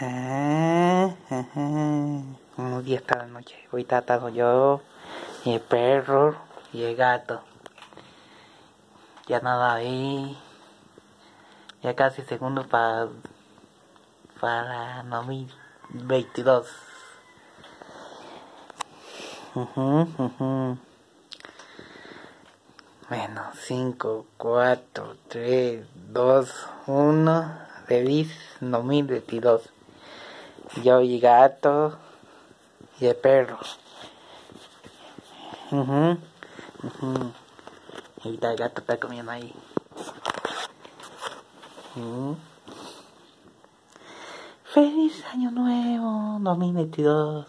Unos días hasta la noche. Ahorita atado yo, y el perro y el gato. Ya nada ahí. Ya casi segundo para 2022. Bueno, 5, 4, 3, 2, 1. Feliz 2022. Yo y gato y el perro. Ahorita el gato está comiendo ahí. Feliz año nuevo 2022.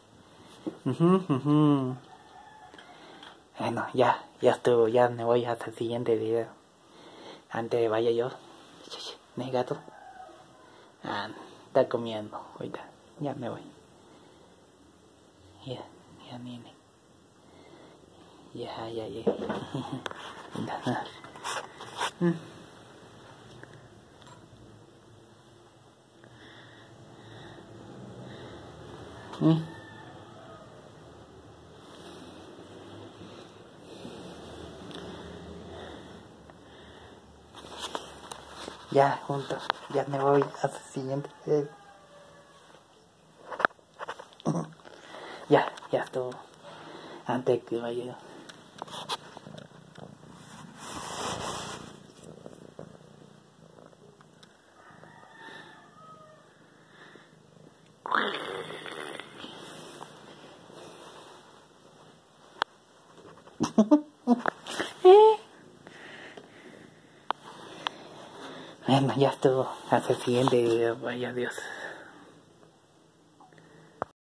Bueno, ya estuvo, ya me voy hasta el siguiente video. Antes de vaya yo. ¿No hay gato? Está comiendo, ahorita. Ya me voy. Ya nene. Ya. Ya, juntos. Ya me voy hasta el siguiente video. Ya estuvo. Antes que vaya yo. Bueno, ya estuvo. Hasta el siguiente video. Vaya, adiós.